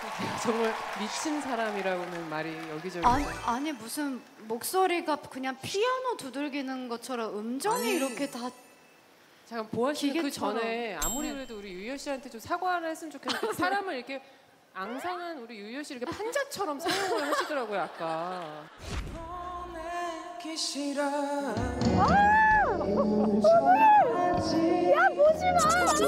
정말 미친 사람이라고는 말이 여기저기. 아니 무슨 목소리가 그냥 피아노 두들기는 것처럼 음정이 이렇게 다. 잠깐 보아 씨는 그 기계처럼. 전에 아무리 그래도 우리 유효 씨한테 좀 사과를 했으면 좋겠는데 사람을 이렇게 앙상한 우리 유효 씨 이렇게 판자처럼 사용을 하시더라고요 아까. 야 보지 마.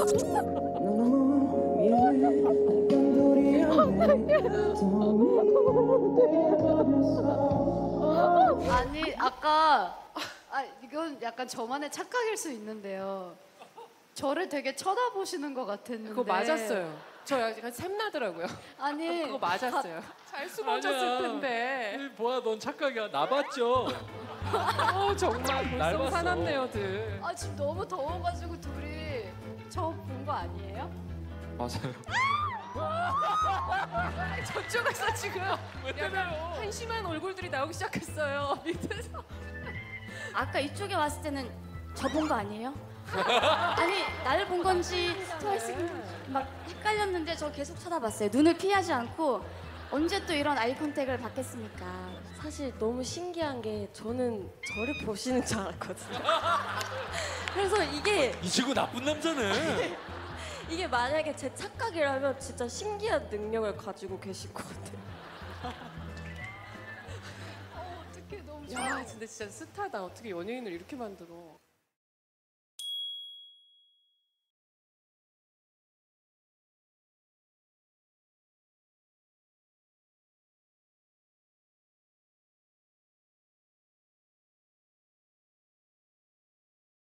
아니 아까 이건 약간 저만의 착각일 수 있는데요. 저를 되게 쳐다보시는 것 같았는데. 그거 맞았어요. 저 약간 샘나더라고요. 아니 그거 맞았어요. 잘 숨어졌을 텐데. 보아 넌 착각이야. 나 봤죠? 정말 날 볼성 봤어. 사납네요들. 지금 너무 더워가지고 둘이 저 본 거 아니에요? 맞아요. 저쪽에서 지금 약간 한심한 얼굴들이 나오기 시작했어요. 밑에서. 아까 이쪽에 왔을 때는 저 본 거 아니에요? 아니 나를 본 건지 막 헷갈렸는데 저 계속 쳐다봤어요. 눈을 피하지 않고 언제 또 이런 아이 컨택을 받겠습니까? 사실 너무 신기한 게 저는 저를 보시는 줄 알았거든요. 그래서 이 친구 나쁜 남자네. 이게 만약에 제 착각이라면 진짜 신기한 능력을 가지고 계신 것 같아요. 어떻게 너무. 야, 근데 진짜 스타다. 어떻게 연예인을 이렇게 만들어.